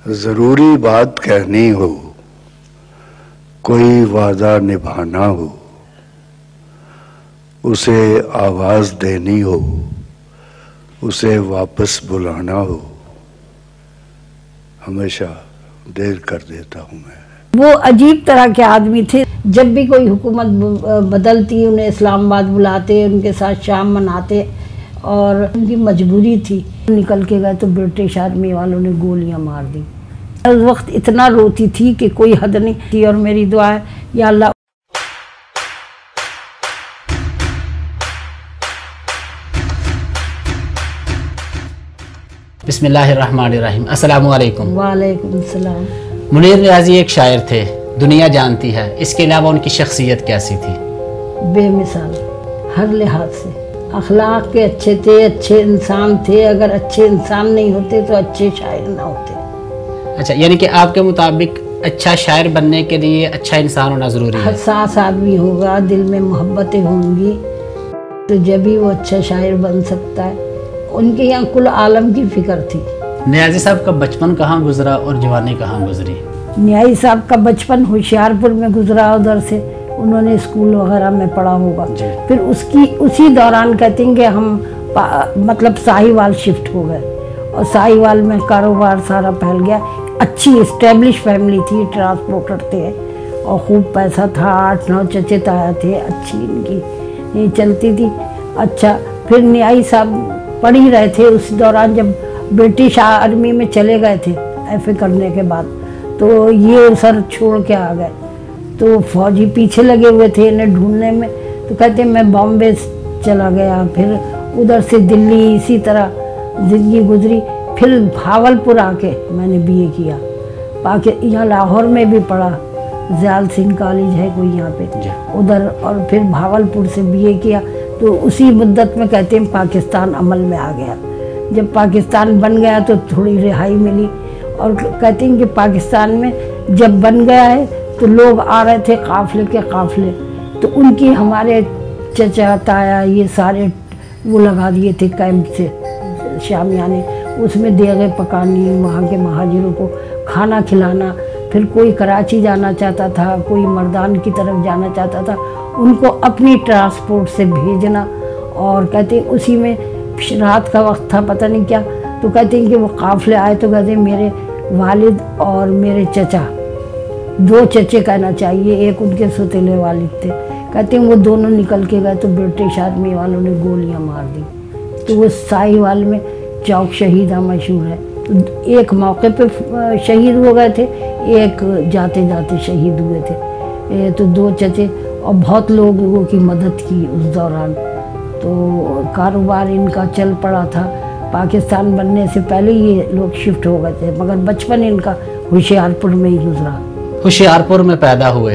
जरूरी बात कहनी हो, कोई वादा निभाना हो, उसे आवाज देनी हो, उसे वापस बुलाना हो, हमेशा देर कर देता हूँ मैं। वो अजीब तरह के आदमी थे। जब भी कोई हुकूमत बदलती उन्हें इस्लामाबाद बुलाते, उनके साथ शाम मनाते, और उनकी मजबूरी थी। निकल के गए तो ब्रिटिश आर्मी वालों ने गोलियां मार दी। उस वक्त इतना रोती थी कि कोई हद नहीं थी। और मेरी दुआ है, या अल्लाह बिस्मिल्लाहिर्रहमानिर्रहीम। अस्सलामु अलैकुम। वालेकुम सलाम। मुनीर नियाज़ी एक शायर थे, दुनिया जानती है। इसके अलावा उनकी शख्सियत कैसी थी? बेमिसाल, हर लिहाज से अखलाक के अच्छे थे, अच्छे इंसान थे। अगर अच्छे इंसान नहीं होते तो अच्छे शायर ना होते। अच्छा, यानी कि आपके मुताबिक अच्छा शायर बनने के लिए अच्छा इंसान होना ज़रूरी है। हसास आदमी होगा, दिल में मोहब्बतें होंगी, तो जब ही वो अच्छा शायर बन सकता है। उनके यहाँ कुल आलम की फिक्र थी। नियाज़ी साहब का बचपन कहाँ गुजरा और जवानी कहाँ गुजरी? नियाज़ी साहब का बचपन होशियारपुर में गुजरा। उधर से उन्होंने स्कूल वगैरह में पढ़ा होगा। फिर उसी दौरान कहते हैं कि हम मतलब साहिवाल शिफ्ट हो गए, और साहिवाल में कारोबार सारा फैल गया। अच्छी इस्टेब्लिश फैमिली थी, ट्रांसपोर्टर थे और खूब पैसा था। 8-9 चचे ताया थे, अच्छी इनकी नहीं चलती थी। अच्छा, फिर नियाज़ी साहब पढ़ ही रहे थे उस दौरान जब ब्रिटिश आर्मी में चले गए थे एफए करने के बाद। तो ये सर छोड़ के आ गए, तो फौजी पीछे लगे हुए थे इन्हें ढूंढने में। तो कहते मैं बॉम्बे चला गया, फिर उधर से दिल्ली, इसी तरह ज़िंदगी गुजरी। फिर भावलपुर आके मैंने बीए किया। यहाँ लाहौर में भी पढ़ा, ज़याल सिंह कॉलेज है कोई यहाँ पे, उधर। और फिर भावलपुर से बीए किया। तो उसी मुद्दत में कहते हैं पाकिस्तान अमल में आ गया। जब पाकिस्तान बन गया तो थोड़ी रिहाई मिली। और कहते हैं कि पाकिस्तान में जब बन गया है तो लोग आ रहे थे काफ़िले के काफ़िले, तो उनकी हमारे चचा ताया ये सारे वो लगा दिए थे कैंप से शामियाने। उसमें देगे पकानी, वहाँ के महाजिरों को खाना खिलाना। फिर कोई कराची जाना चाहता था, कोई मर्दान की तरफ जाना चाहता था, उनको अपनी ट्रांसपोर्ट से भेजना। और कहते हैं उसी में रात का वक्त था, पता नहीं क्या। तो कहते हैं कि वो काफ़िले आए तो कहते हैं मेरे वालिद और मेरे चचा, 2 चचे कहना चाहिए, एक उनके सौतेले वालिद थे, कहते हैं वो दोनों निकल के गए तो ब्रिटिश आर्मी वालों ने गोलियां मार दी। तो वो साहिवाल में चौक शहीदा मशहूर है। तो एक मौके पे शहीद हो गए थे, एक जाते जाते शहीद हुए थे। तो 2 चचे और बहुत लोगों की मदद की उस दौरान। तो कारोबार इनका चल पड़ा था। पाकिस्तान बनने से पहले ये लोग शिफ्ट हो गए थे, मगर बचपन इनका होशियारपुर में ही गुजरा। होशियारपुर में पैदा हुए,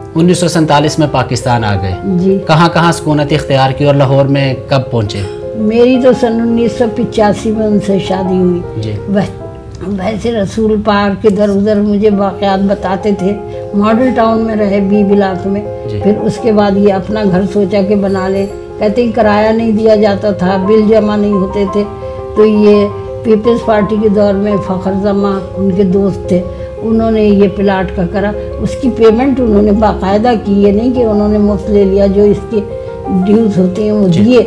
1947 में पाकिस्तान आ गए जी। कहाँ सुकूनत इख्तियार की और लाहौर में कब पहुँचे? मेरी तो सन 1985 में उनसे शादी हुई। वैसे रसूल पाक के इधर उधर मुझे वाक़यात बताते थे। मॉडल टाउन में रहे, बी ब्लॉक में। फिर उसके बाद ये अपना घर सोचा के बना ले। कहते हैं किराया नहीं दिया जाता था, बिल जमा नहीं होते थे। तो ये पीपल्स पार्टी के दौर में फ़खर जमा उनके दोस्त थे, उन्होंने ये प्लाट का करा। उसकी पेमेंट उन्होंने बाकायदा की, ये नहीं कि उन्होंने मुफ्त ले लिया। जो इसके ड्यूज होते हैं वो दिए।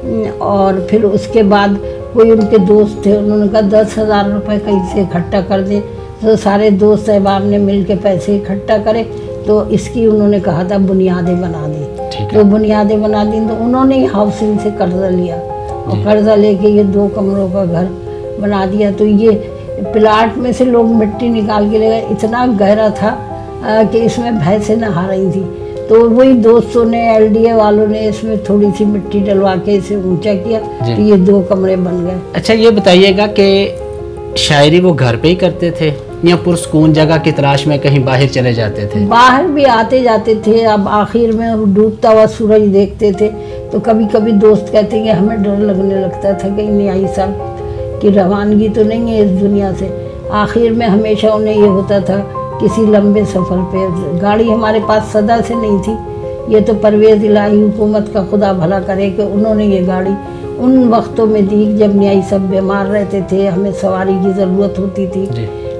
और फिर उसके बाद कोई उनके दोस्त थे, उन्होंने कहा 10,000 रुपये कहीं से इकट्ठा कर दें। तो सारे दोस्त साहबाब ने मिल के पैसे इकट्ठा करे, तो इसकी उन्होंने कहा था बुनियादें बना दी। तो बुनियादें बना दी तो उन्होंने ही हाउसिंग से कर्जा लिया, और कर्जा लेके ये 2 कमरों का घर बना दिया। तो ये प्लाट में से लोग मिट्टी निकाल के ले गए। इतना गहरा था कि इसमें भैंसें नहा रही थी। तो वही दोस्तों ने, एलडीए वालों ने इसमें थोड़ी सी मिट्टी डलवा के इसे ऊंचा किया, तो ये 2 कमरे बन गए। अच्छा, ये बताइएगा कि शायरी वो घर पे ही करते थे या पुरस्कून जगह की तलाश में कहीं बाहर चले जाते थे? बाहर भी आते जाते थे। अब आखिर में डूबता हुआ सूरज देखते थे तो कभी कभी दोस्त कहते हैं कि हमें डर लगने लगता था कहीं नियाज़ी साहब की रवानगी तो नहीं है इस दुनिया से। आखिर में हमेशा उन्हें ये होता था किसी लंबे सफ़र पे, गाड़ी हमारे पास सदा से नहीं थी। ये तो परवेज़ इलाही हुकूमत का खुदा भला करे कि उन्होंने ये गाड़ी उन वक्तों में दी जब नियाज़ी साहब बीमार रहते थे, हमें सवारी की ज़रूरत होती थी।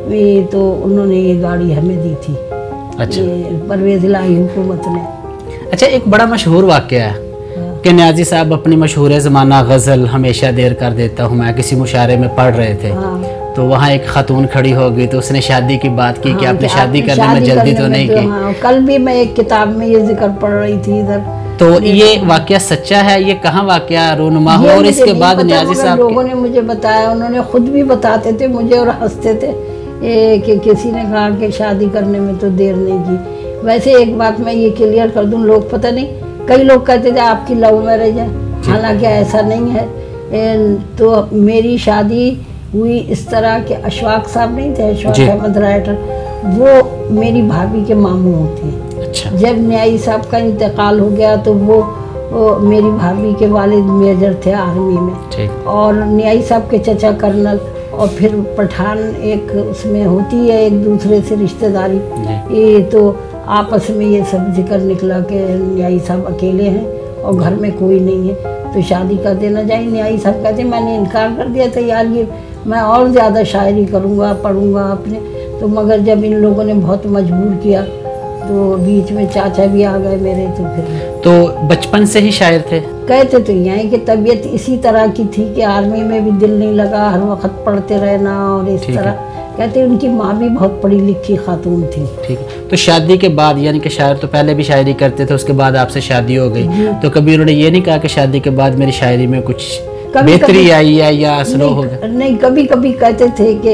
तो उन्होंने ये गाड़ी हमें दी थी। अच्छा, परवेज इलाही हुकूमत ने। अच्छा, एक बड़ा मशहूर वाक़या है कि न्याजी साहब अपनी मशहूर ज़माना गज़ल हमेशा देर कर देता हूँ मैं किसी मुशायरे में पढ़ रहे थे। तो वहाँ एक खातून खड़ी हो गई तो उसने शादी की बात की कि आपने शादी करने में जल्दी तो नहीं की। कल भी मैं एक किताब में ये जिक्र पढ़ रही थी इधर। तो ये वाक़या सच्चा है? ये कहाँ वाक़या रूनुमा हो? और इसके बाद न्याजी साहब लोगों ने मुझे बताया, उन्होंने खुद भी बताते थे मुझे और हंसते थे कि किसी ने कहा कि शादी करने में तो देर नहीं की। वैसे एक बात मैं ये क्लियर कर दूं, लोग पता नहीं कई लोग कहते थे आपकी लव मैरिज है, हालांकि ऐसा नहीं है। तो मेरी शादी हुई इस तरह के अशफाक साहब नहीं थे, अशफाक अहमद राइटर, वो मेरी भाभी के मामू होते हैं। अच्छा। जब न्याई साहब का इंतकाल हो गया तो वो मेरी भाभी के वालिद मेजर थे आर्मी में, और न्याई साहब के चचा कर्नल, और फिर पठान एक उसमें होती है एक दूसरे से रिश्तेदारी। ये तो आपस में ये सब जिक्र निकला कि न्याई साहब अकेले हैं और घर में कोई नहीं है तो शादी कर देना चाहिए। न्याई साहब कहते मैंने इनकार कर दिया था, यार ये मैं और ज़्यादा शायरी करूँगा पढ़ूँगा अपने। तो मगर जब इन लोगों ने बहुत मजबूर किया तो बीच में चाचा भी आ गए मेरे। तो फिर तो बचपन से ही शायर थे? कहते तो यहीं कि तबीयत इसी तरह की थी कि आर्मी में भी दिल नहीं लगा, हर वक्त पढ़ते रहना और इस तरह। कहते उनकी माँ भी बहुत पढ़ी लिखी खातून थी। ठीक है। तो शादी के बाद, यानी कि शायर तो पहले भी शायरी करते थे, उसके बाद आपसे शादी हो गई, तो कभी उन्होंने ये नहीं कहा कि शादी के बाद मेरी शायरी में कुछ बेहतरी आई है या स्लो हो गया? नहीं, कभी कभी कहते थे कि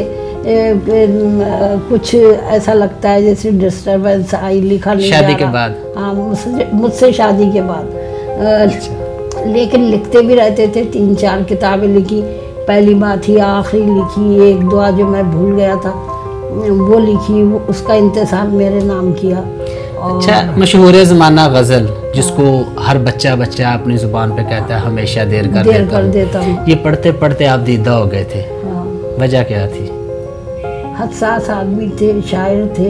कुछ ऐसा लगता है जैसे डिस्टर्बेंस आई, लिखा नहीं शादी के बाद। हाँ, मुझसे शादी के बाद। लेकिन लिखते भी रहते थे, 3-4 किताबें लिखी। पहली बात ही आखिरी लिखी, एक दुआ जो मैं भूल गया था वो लिखी, वो उसका इंतज़ाम मेरे नाम किया। अच्छा, मशहूर ज़माना गज़ल जिसको हर बच्चा अपनी ज़ुबान पे कहता है हमेशा देर कर देता हूँ, ये पढ़ते पढ़ते आप दीदा हो गए थे। वजह क्या थी? हसास आदमी थे, शायर थे।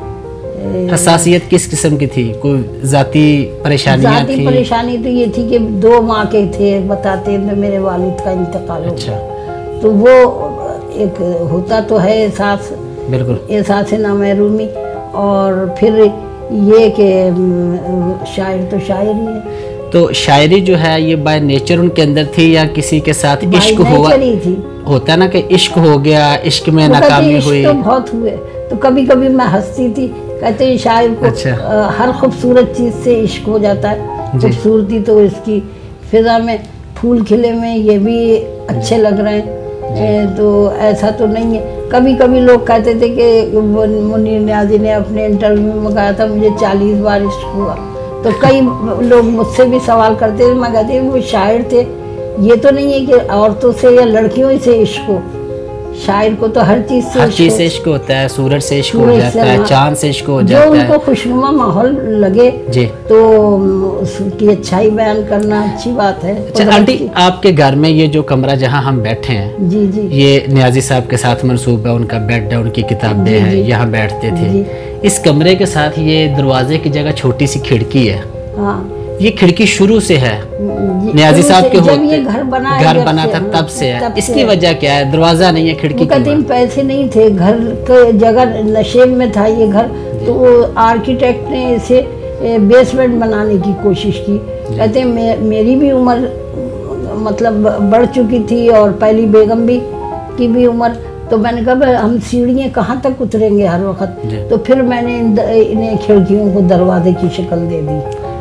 हसासियत किस किस्म की थी? कोई ज़ाती परेशानियाँ थी? ज़ाती परेशानी तो ये थी कि 2 माँ के थे, बताते तो मेरे वालिद का इंतकाल हो गया। तो वो एक होता तो है एहसास, बिल्कुल एहसास नामहरूमी, और फिर ये कि शायर तो शायर ही है। तो शायरी जो है ये बाय नेचर उनके अंदर थी या किसी के साथ इश्क हुआ? थी। होता ना कि इश्क हो गया, इश्क में नाकामी हुई। तो बहुत हुए, तो कभी कभी मैं हंसती थी, कहते हैं शायर को हर खूबसूरत चीज़ से इश्क हो जाता है। खूबसूरती तो इसकी फिजा में फूल खिले में ये भी अच्छे लग रहे हैं, तो ऐसा तो नहीं है। कभी कभी लोग कहते थे कि मुनीर न्याजी ने अपने इंटरव्यू में कहा था मुझे 40 बार इश्क हुआ। तो कई लोग मुझसे भी सवाल करते थे, मैं कहती वो शायर थे, ये तो नहीं है कि औरतों से या लड़कियों से इश्क हो। शायर को तो हर चीज़ से इश्क होता है, सूरज से इश्क हो जाता है, चांद से इश्क हो जाता है। जो उनको खुशनुमा माहौल लगे जी, तो उसकी अच्छाई बयान करना अच्छी बात है। अच्छा आंटी, आपके घर में ये जो कमरा जहाँ हम बैठे हैं, जी जी, ये न्याजी साहब के साथ मंसूब है, उनका बेड है, उनकी किताबें हैं, यहाँ बैठते थे। इस कमरे के साथ ये दरवाजे की जगह छोटी सी खिड़की है। हाँ, ये खिड़की शुरू से है न्याजी साहब के होते, ये घर बना था तब से है। इसकी वजह क्या है? दरवाजा नहीं है, खिड़की कहते पैसे नहीं थे, घर के जगह नशेब में था ये घर, तो आर्किटेक्ट ने इसे बेसमेंट बनाने की कोशिश की। कहते मेरी भी उम्र मतलब बढ़ चुकी थी और पहली बेगम भी की भी उम्र, तो मैंने कहा हम सीढ़ियाँ कहाँ तक उतरेंगे हर वक्त। तो फिर मैंने इन्हें खिड़कियों को दरवाजे की शक्ल दे दी।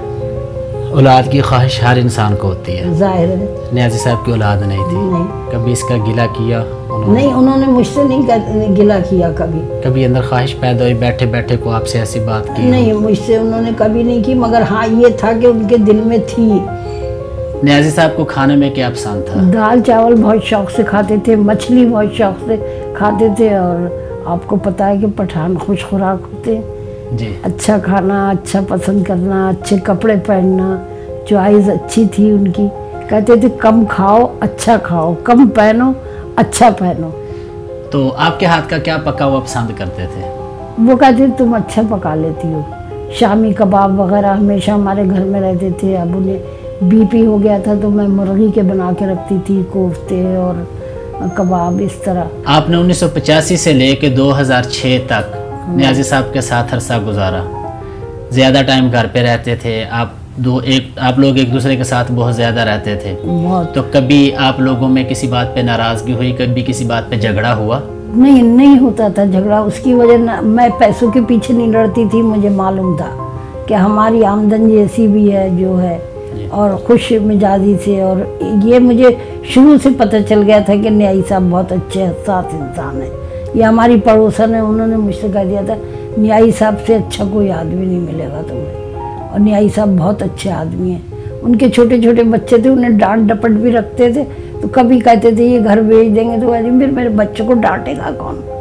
औलाद की ख्वाहिश हर इंसान को होती है, जाहिर है। न्याजी साहब की औलाद नहीं थी, नहीं। कभी इसका गिला किया नहीं, उन्होंने मुझसे नहीं गिला किया कभी अंदर ख्वाहिश पैदा हुई बैठे बैठे को आपसे ऐसी बात की? नहीं, मुझसे उन्होंने कभी नहीं की, मगर हाँ ये था कि उनके दिल में थी। न्याजी साहब को खाने में क्या पसंद था? दाल चावल बहुत शौक से खाते थे, मछली बहुत शौक से खाते थे, और आपको पता है कि पठान खुश खुराक होते हैं जी। अच्छा खाना, अच्छा पसंद करना, अच्छे कपड़े पहनना, चॉइस अच्छी थी उनकी। कहते थे कम खाओ अच्छा खाओ, कम पहनो अच्छा पहनो। तो आपके हाथ का क्या पका हुआ पसंद करते थे? वो कहते तुम अच्छा पका लेती हो। शामी कबाब वगैरह हमेशा हमारे घर में रहते थे। अब उन्हें बीपी हो गया था तो मैं मुर्गी के बना के रखती थी, कोफ्ते और कबाब, इस तरह। आपने 1985 से लेके 2006 तक नियाजी साहब के साथ अरसा गुजारा, ज़्यादा टाइम घर पे रहते थे आप लोग एक दूसरे के साथ बहुत ज़्यादा रहते थे। बहुत। तो कभी आप लोगों में किसी बात पे नाराज़गी हुई, कभी किसी बात पे झगड़ा हुआ? नहीं होता था झगड़ा। उसकी वजह मैं पैसों के पीछे नहीं लड़ती थी। मुझे मालूम था कि हमारी आमदनी ऐसी भी है जो है, और खुश मिजाजी से, और ये मुझे शुरू से पता चल गया था कि न्याई साहब बहुत अच्छे हसास इंसान है। ये हमारी पड़ोसन है, उन्होंने मुझसे कह दिया था न्याई साहब से अच्छा कोई आदमी नहीं मिलेगा तुम्हें, और न्याई साहब बहुत अच्छे आदमी हैं। उनके छोटे छोटे बच्चे थे, उन्हें डांट डपट भी रखते थे, तो कभी कहते थे ये घर भेज देंगे, तो कहते फिर मेरे बच्चों को डांटेगा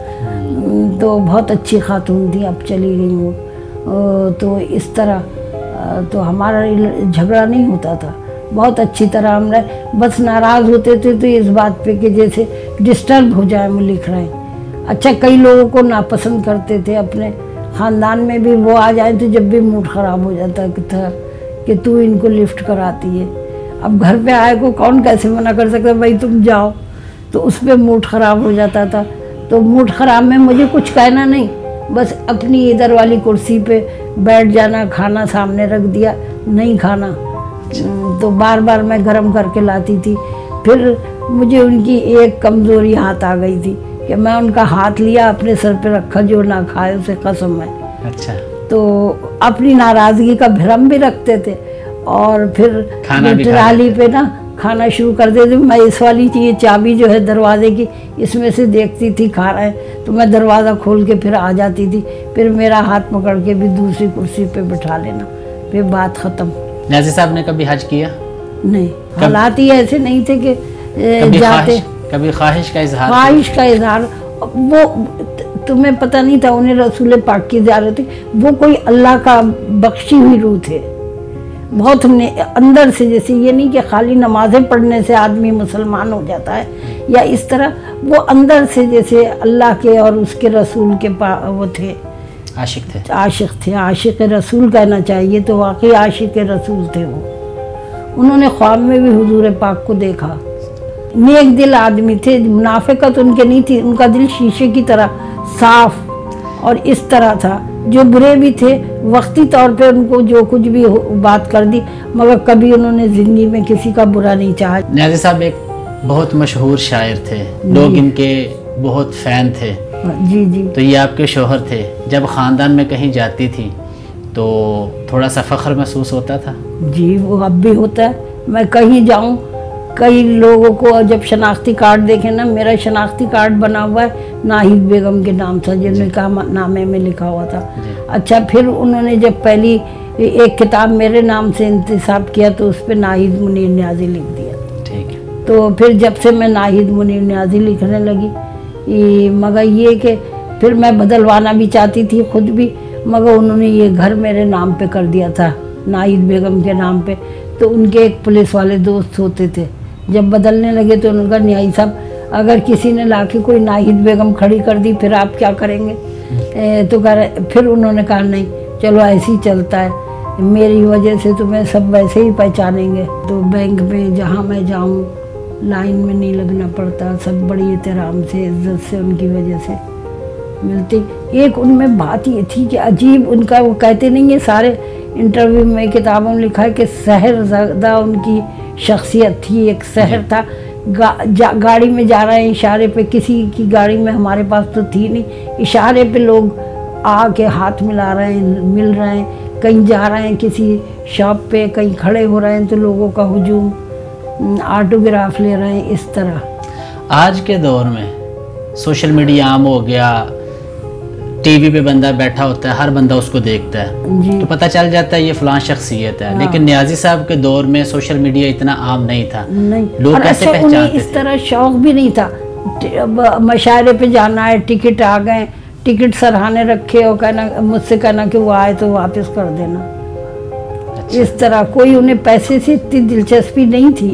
कौन। तो बहुत अच्छी खातून थी, अब चली गई हूँ। तो इस तरह तो हमारा झगड़ा नहीं होता था, बहुत अच्छी तरह हमने, बस नाराज़ होते थे तो इस बात पे कि जैसे डिस्टर्ब हो जाए हम लिख रहे हैं। अच्छा, कई लोगों को नापसंद करते थे, अपने ख़ानदान में भी वो आ जाए तो जब भी मूड ख़राब हो जाता था कि तू इनको लिफ्ट कराती है। अब घर पे आए को कौन कैसे मना कर सकता, भाई तुम जाओ, तो उस पर मूड ख़राब हो जाता था। तो मूड ख़राब में मुझे कुछ कहना नहीं, बस अपनी इधर वाली कुर्सी पे बैठ जाना, खाना सामने रख दिया, नहीं खाना तो बार बार मैं गरम करके लाती थी। फिर मुझे उनकी एक कमज़ोरी हाथ आ गई थी कि मैं उनका हाथ लिया, अपने सर पे रखा, जो ना खाए उसे कसम है। अच्छा। तो अपनी नाराज़गी का भ्रम भी रखते थे, और फिर ट्राली पे ना खाना शुरू कर देते। मैं इस वाली चीज़, चाबी जो है दरवाजे की, इसमें से देखती थी खा रहे हैं, तो मैं दरवाज़ा खोल के फिर आ जाती थी, फिर मेरा हाथ पकड़ के भी दूसरी कुर्सी पे बिठा लेना, फिर बात ख़त्म। नियाज़ी साहब ने कभी हज किया? नहीं, हालात ही ऐसे नहीं थे कि जाते। कभी ख्वाहिश का इजहार? ख्वाहिश का इजहार वो तुम्हें पता नहीं था, उन्हें रसूल पाक की ज़ियारत थी, वो कोई अल्लाह का बख्शी हुई रूह थे, बहुत अंदर से। जैसे ये नहीं कि खाली नमाज़ें पढ़ने से आदमी मुसलमान हो जाता है या इस तरह, वो अंदर से जैसे अल्लाह के और उसके रसूल के वो थे, आशिक थे। आशिक रसूल कहना चाहिए, तो वाकई आशिक रसूल थे वो। उन्होंने ख्वाब में भी हुजूर पाक को देखा। नेक दिल आदमी थे, मुनाफिकत उनके नहीं थी, उनका दिल शीशे की तरह साफ और इस तरह था। जो बुरे भी थे, वक्ती तौर पे उनको जो कुछ भी बात कर दी, मगर कभी उन्होंने ज़िंदगी में किसी का बुरा नहीं चाहा। नियाज़ी साहब एक बहुत मशहूर शायर थे, लोग इनके बहुत फ़ैन थे। जी जी। तो ये आपके शोहर थे, जब ख़ानदान में कहीं जाती थी तो थोड़ा सा फ़ख्र महसूस होता था? जी, वो अब भी होता है। मैं कहीं जाऊँ, कई लोगों को जब शनाख्ती कार्ड देखे ना, मेरा शनाख्ती कार्ड बना हुआ है नाहिद बेगम के नाम था, जिनका नामे में लिखा हुआ था। अच्छा, फिर उन्होंने जब पहली एक किताब मेरे नाम से इंतसाब किया तो उस पर नाहिद मुनीर न्याजी लिख दिया। ठीक है। तो फिर जब से मैं नाहिद मुनीर न्याजी लिखने लगी, मगर ये कि फिर मैं बदलवाना भी चाहती थी खुद भी, मगर उन्होंने ये घर मेरे नाम पे कर दिया था, नाहिद बेगम के नाम पे। तो उनके एक पुलिस वाले दोस्त होते थे, जब बदलने लगे तो उनका न्याई साहब, अगर किसी ने लाके कोई नाहिद बेगम खड़ी कर दी फिर आप क्या करेंगे? तो फिर उन्होंने कहा नहीं, चलो ऐसे ही चलता है, मेरी वजह से तुम्हें सब वैसे ही पहचानेंगे। तो बैंक में जहाँ मैं जाऊँ लाइन में नहीं लगना पड़ता, सब बड़ी एहतराम से, इज्जत से उनकी वजह से मिलती। एक उनमें बात ये थी कि अजीब, उनका वो कहते नहीं है सारे इंटरव्यू में, किताबों में लिखा है कि सहर ज़्यादा उनकी शख्सियत थी, एक सहर था। गाड़ी में जा रहे हैं, इशारे पे, किसी की गाड़ी में हमारे पास तो थी नहीं, इशारे पे लोग आके हाथ मिला रहे हैं, मिल रहे हैं, कहीं जा रहे हैं किसी शॉप पे, कहीं खड़े हो रहे हैं तो लोगों का हुजूम, ऑटोग्राफ ले रहे हैं, इस तरह। आज के दौर में सोशल मीडिया आम हो गया, टीवी पे बंदा बैठा होता है, हर बंदा उसको देखता है, तो पता चल जाता है ये फलां शख्सियत है। लेकिन नियाज़ी साहब के दौर में सोशल मीडिया इतना आम नहीं था, लोग कैसे पहचानते थे? इस तरह शौक भी नहीं था। मशायरे पे जाना है, टिकट आ गए, टिकट सराहने रखे और कहना, मुझसे कहना कि वो आए तो वापस कर देना। अच्छा। इस तरह कोई, उन्हें पैसे से इतनी दिलचस्पी नहीं थी।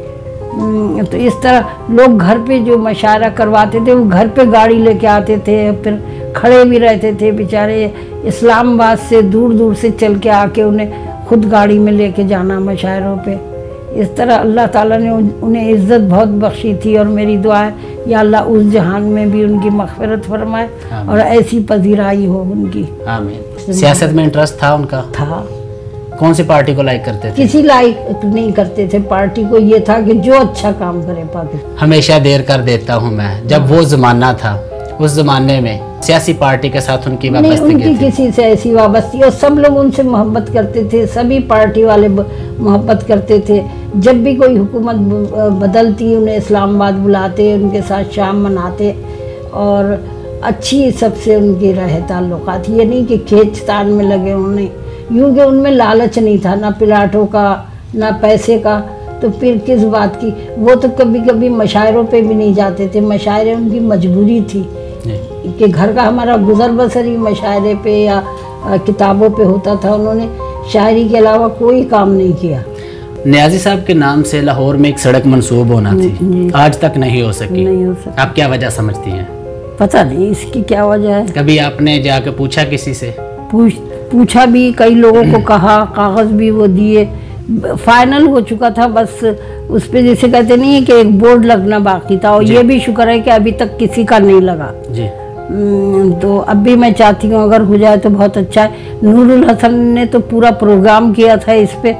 तो इस तरह लोग घर पे जो मशायरा करवाते थे, वो घर पे गाड़ी लेके आते थे, फिर खड़े भी रहते थे बेचारे, इस्लामाबाद से दूर दूर से चल के आके उन्हें खुद गाड़ी में लेके जाना मशायरों पे, इस तरह अल्लाह ताला ने उन्हें इज़्ज़त बहुत बख्शी थी। और मेरी दुआ है या अल्लाह उस जहान में भी उनकी मग़फ़िरत फरमाए और ऐसी पजीराई हो उनकी। आमीन। सियासत में इंटरेस्ट था उनका? था। कौन सी पार्टी को लाइक करते थे? किसी लाइक नहीं करते थे पार्टी को, ये था कि जो अच्छा काम करे पाकिस्तान। हमेशा देर कर देता हूँ मैं, जब वो ज़माना था, उस ज़माने में सियासी पार्टी के साथ उनकी वाबस्तगी उनकी किसी से ऐसी वाबस्ती, और सब लोग उनसे मोहब्बत करते थे, सभी पार्टी वाले मोहब्बत करते थे। जब भी कोई हुकूमत बदलती उन्हें इस्लामाबाद बुलाते, उनके साथ शाम मनाते और अच्छी सबसे उनकी रहे ताल्लुकात। ये नहीं कि खींचतान में लगे उन्हें, यूँ कि उनमें लालच नहीं था, ना प्लाटों का ना पैसे का, तो फिर किस बात की। वो तो कभी कभी मशायरों पे भी नहीं जाते थे, मशायरे उनकी मजबूरी थी कि घर का हमारा गुजर बसर ही मशायरे पे या किताबों पे होता था। उन्होंने शायरी के अलावा कोई काम नहीं किया। नियाज़ी साहब के नाम से लाहौर में एक सड़क मंसूब होना थी, आज तक नहीं हो सकी। आप क्या वजह समझती हैं? पता नहीं इसकी क्या वजह है। कभी आपने जाके पूछा किसी से? पूछा भी, कई लोगों को कहा, कागज़ भी वो दिए, फाइनल हो चुका था। बस उस पर जैसे कहते नहीं है कि एक बोर्ड लगना बाकी था, और ये भी शुक्र है कि अभी तक किसी का नहीं लगा जी। तो अब भी मैं चाहती हूँ अगर हो जाए तो बहुत अच्छा है। नूरुल हसन ने तो पूरा प्रोग्राम किया था इस पे,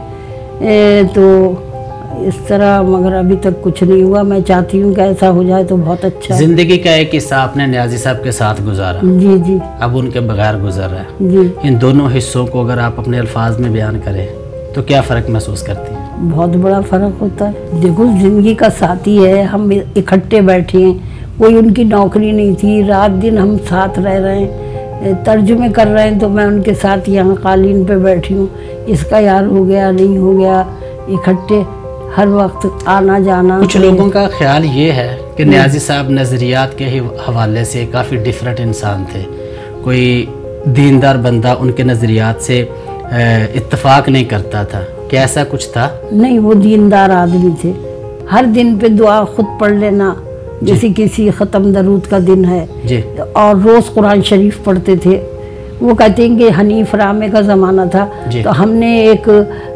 तो इस तरह, मगर अभी तक कुछ नहीं हुआ। मैं चाहती हूँ कि ऐसा हो जाए तो बहुत अच्छा है। जिंदगी का एक हिस्सा आपने नियाज़ी साहब के साथ गुजारा, जी जी, अब उनके बगैर गुजर रहा है जी। इन दोनों हिस्सों को अगर आप अपने अल्फाज में बयान करें तो क्या फ़र्क महसूस करती हैं? बहुत बड़ा फ़र्क होता है। देखो, ज़िंदगी का साथी है, हम इकट्ठे बैठे हैं, कोई उनकी नौकरी नहीं थी, रात दिन हम साथ रह रहे हैं, तर्जुमे कर रहे हैं, तो मैं उनके साथ यहाँ कालीन पे बैठी हूँ। इसका यार हो गया, नहीं हो गया, इकट्ठे हर वक्त आना जाना। कुछ लोगों का ख्याल ये है कि नियाज़ी साहब नज़रियात के ही हवाले से काफ़ी डिफरेंट इंसान थे, कोई दीनदार बंदा उनके नज़रियात से इत्तेफाक नहीं करता था। क्या ऐसा कुछ था? नहीं, वो दीनदार आदमी थे। हर दिन पे दुआ खुद पढ़ लेना, जैसे किसी ख़त्म दरूद का दिन है जी, और रोज़ कुरान शरीफ पढ़ते थे। वो कहते हैं कि हनीफ रामे का ज़माना था, तो हमने एक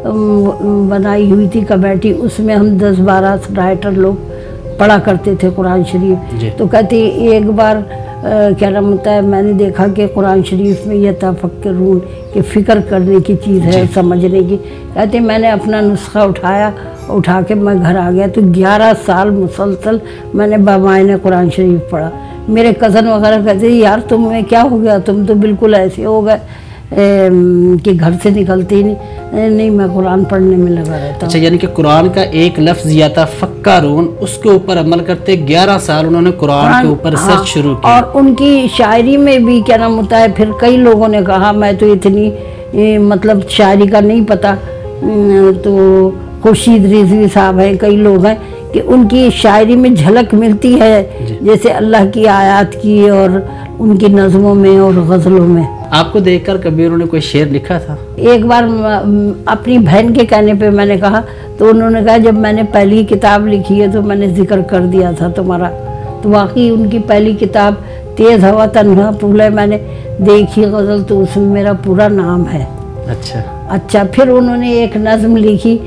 बनाई हुई थी कमेटी, उसमें हम 10-12 राइटर लोग पढ़ा करते थे कुरान शरीफ। तो कहते एक बार क्या नाम होता है, मैंने देखा कि कुरान शरीफ में यह तफक्कुरून कि फ़िक्र करने की चीज़ है, समझने की। कहते मैंने अपना नुस्खा उठा के मैं घर आ गया, तो 11 साल मुसलसल मैंने बमायने कुरान शरीफ पढ़ा। मेरे कज़न वगैरह कहते यार तुम्हें क्या हो गया, तुम तो बिल्कुल ऐसे हो गए कि घर से निकलते ही नहीं। मैं कुरान पढ़ने में लगा रहता। अच्छा, यानी कि कुरान का एक लफ्ज़ या तफक्कुरून, उसके ऊपर अमल करते 11 साल उन्होंने कुरान के ऊपर सर्च शुरू किया। और उनकी शायरी में भी क्या नाम होता है, फिर कई लोगों ने कहा, मैं तो इतनी मतलब शायरी का नहीं पता, तो खुर्शीद रिजवी साहब हैं, कई लोग हैं कि उनकी शायरी में झलक मिलती है जैसे अल्लाह की आयत की, और उनकी नज़मों में और गज़लों में। आपको देखकर कभी उन्होंने कोई शेर लिखा था? एक बार अपनी बहन के कहने पे मैंने कहा, तो उन्होंने कहा जब मैंने पहली किताब लिखी है तो मैंने जिक्र कर दिया था तुम्हारा। तो वाकई उनकी पहली किताब तेज़ हवा तन्हा फूल है, मैंने देखी गज़ल, तो उसमें मेरा पूरा नाम है। अच्छा, फिर उन्होंने एक नज़्म लिखी,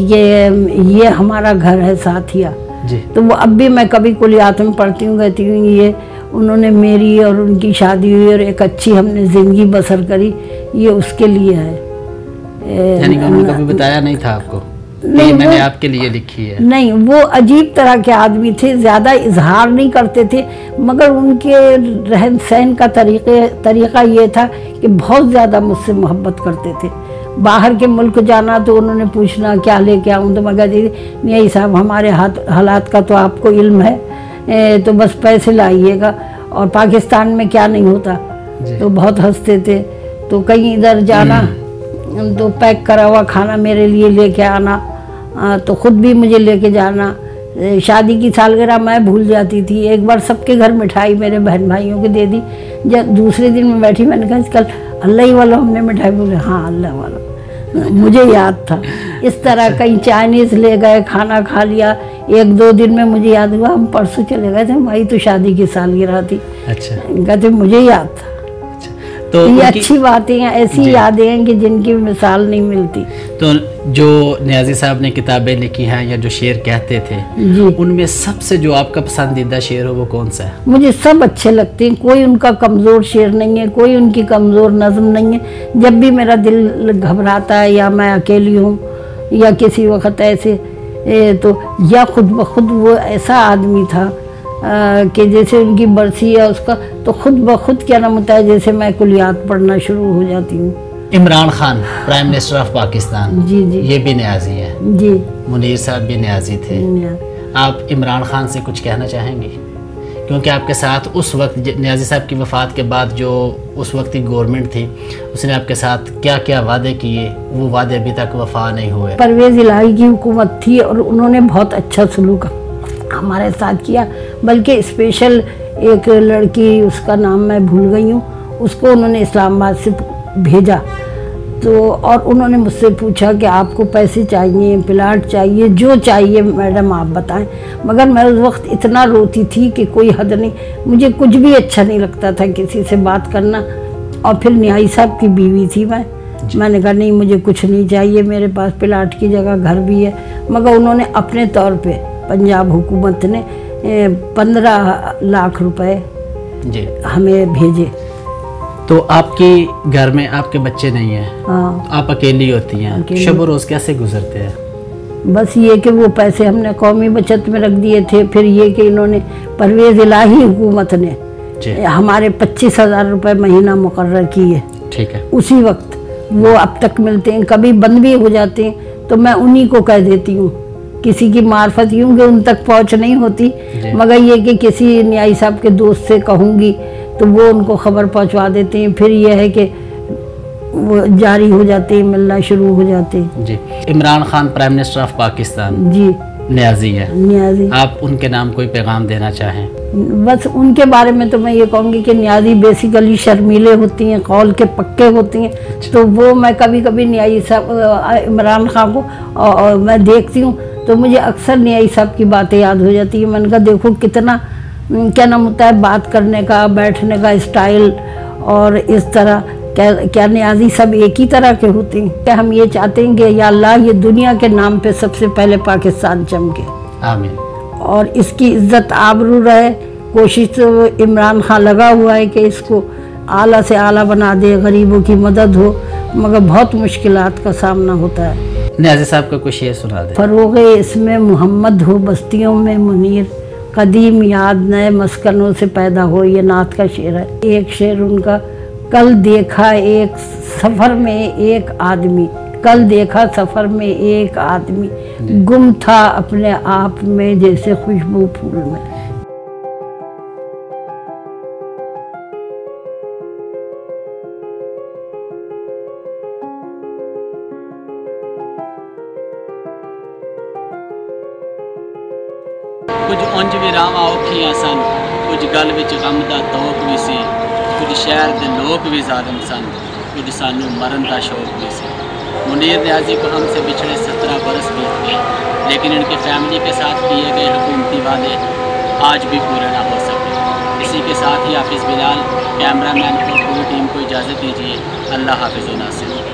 ये हमारा घर है साथिया जी। तो वो अब भी मैं कभी कुलियात में पढ़ती हूँ, कहती हूँ ये उन्होंने मेरी और उनकी शादी हुई और एक अच्छी हमने ज़िंदगी बसर करी, ये उसके लिए है। यानी कि उन्होंने कभी बताया नहीं था आपको? नहीं, मैंने आपके लिए लिखी है। नहीं, वो अजीब तरह के आदमी थे, ज़्यादा इजहार नहीं करते थे, मगर उनके रहन सहन का तरीक़ा ये था कि बहुत ज़्यादा मुझसे मोहब्बत करते थे। बाहर के मुल्क जाना तो उन्होंने पूछना क्या लेके आऊँ, तो मैं कहती थी नहीं साहब, हमारे हालात का तो आपको इल्म है, तो बस पैसे लाइएगा, और पाकिस्तान में क्या नहीं होता। तो बहुत हंसते थे। तो कहीं इधर जाना तो पैक करा हुआ खाना मेरे लिए लेके आना, तो ख़ुद भी मुझे लेके जाना। शादी की सालगिरह मैं भूल जाती थी, एक बार सबके घर मिठाई मेरे बहन भाइयों को दे दी। जब दूसरे दिन मैं बैठी, मैंने कहा कल अल्लाह ही वाला हमने मिठाई, बोले हाँ अल्लाह वाला, मुझे याद था। इस तरह कहीं चाइनीज़ ले गए, खाना खा लिया। 1-2 दिन में मुझे याद हुआ हम परसों चले गए थे, हमारी तो शादी की सालगिरह थी। अच्छा, कहते मुझे याद था। अच्छा, तो ये अच्छी बातें हैं, ऐसी यादें हैं कि जिनकी मिसाल नहीं मिलती। तो जो नियाज़ी साहब ने किताबें लिखी हैं या जो शेर कहते थे जी, उनमें सबसे जो आपका पसंदीदा शेर हो वो कौन सा है? मुझे सब अच्छे लगते हैं, कोई उनका कमज़ोर शेर नहीं है, कोई उनकी कमज़ोर नज़म नहीं है। जब भी मेरा दिल घबराता है या मैं अकेली हूँ या किसी वक्त ऐसे तो या खुद ब खुद वो ऐसा आदमी था कि जैसे उनकी बरसी है उसका तो खुद ब खुद क्या नाम होता है, जैसे मैं कुलियात पढ़ना शुरू हो जाती हूँ। Imran Khan prime minister of Pakistan, जी जी, ये भी न्याजी है जी, मुनीर साहब भी न्याजी थे। आप इमरान खान से कुछ कहना चाहेंगे? क्योंकि आपके साथ उस वक्त न्याजी साहब की वफ़ात के बाद जो उस वक्त की गवर्नमेंट थी उसने आपके साथ क्या क्या वादे किए, वो वादे अभी तक वफा नहीं हुए। परवेज़ इलाही की हुकूमत थी और उन्होंने बहुत अच्छा सलूक हमारे साथ किया, बल्कि स्पेशल एक लड़की, उसका नाम मैं भूल गई हूँ, उसको उन्होंने इस्लामाबाद से भेजा तो और उन्होंने मुझसे पूछा कि आपको पैसे चाहिए, प्लाट चाहिए, जो चाहिए मैडम आप बताएं। मगर मैं उस वक्त इतना रोती थी कि कोई हद नहीं, मुझे कुछ भी अच्छा नहीं लगता था किसी से बात करना। और फिर न्याई साहब की बीवी थी मैंने कहा नहीं मुझे कुछ नहीं चाहिए, मेरे पास प्लाट की जगह घर भी है। मगर उन्होंने अपने तौर पे पंजाब हुकूमत ने 15 लाख रुपए जी हमें भेजे। तो आपकी घर में आपके बच्चे नहीं हैं, हाँ, आप अकेली होती हैं, शब रोज़ कैसे गुजरते हैं? बस ये कि वो पैसे हमने कौमी बचत में रख दिए थे, फिर ये कि इन्होंने परवेज़ इलाही हुकूमत ने हमारे 25,000 रुपये महीना मुकर्रर किए। ठीक है, उसी वक्त वो अब तक मिलते हैं, कभी बंद भी हो जाते हैं तो मैं उन्हीं को कह देती हूँ, किसी की मार्फत यूँ कि उन तक पहुँच नहीं होती, मगर ये कि किसी न्याई साहब के दोस्त से कहूँगी तो वो उनको खबर पहुँचवा देते हैं, फिर ये है कि वो जारी हो जाते हैं, मिलना शुरू हो जाते हैं। जी, Imran Khan prime minister of Pakistan जी न्याजी है, न्याजी, आप उनके नाम कोई पैगाम देना चाहें? बस उनके बारे में तो मैं ये कहूँगी कि न्याजी बेसिकली शर्मीले होती हैं, कौल के पक्के होती हैं। तो वो मैं कभी कभी न्याजी साहब इमरान खान को और मैं देखती हूँ तो मुझे अक्सर न्याजी साहब की बातें याद हो जाती है। मैंने कहा देखो कितना क्या नाम होता है बात करने का, बैठने का स्टाइल, और इस तरह क्या न्याजी सब एक ही तरह के होते हैं। क्या हम ये चाहते हैं कि या अल्लाह ये दुनिया के नाम पे सबसे पहले पाकिस्तान चमके, आमीन, और इसकी इज्जत आबरू रहे। कोशिश तो इमरान खान लगा हुआ है कि इसको आला से आला बना दे, गरीबों की मदद हो, मगर बहुत मुश्किलात का सामना होता है। न्याजी साहब का कुछ शेर सुना दे। फरोगे इसमें मोहम्मद हो बस्तियों में मुनीर, कदीम याद नए मस्कनों से पैदा हो, ये नात का शेर है। एक शेर उनका, कल देखा एक सफ़र में एक आदमी, कल देखा सफ़र में एक आदमी, गुम था अपने आप में जैसे खुशबू फूल में। कुछ उंज विरावां औखियां सन, कुछ गल विच गम दा तोक भी सी, कुछ शहर दे लोग भी जालिम सन, कुछ सानू मरन का शौक भी सी। मुनीर न्याजी को हमसे पिछड़े 17 बरस बीत गए, लेकिन इनके फैमिली के साथ किए गए हुकूमती वादे आज भी पूरे ना हो सके। इसी के साथ ही हाफिज़ बिलाल कैमरामैन को पूरी टीम को इजाज़त दीजिए। अल्लाह हाफिज़ व नासिर।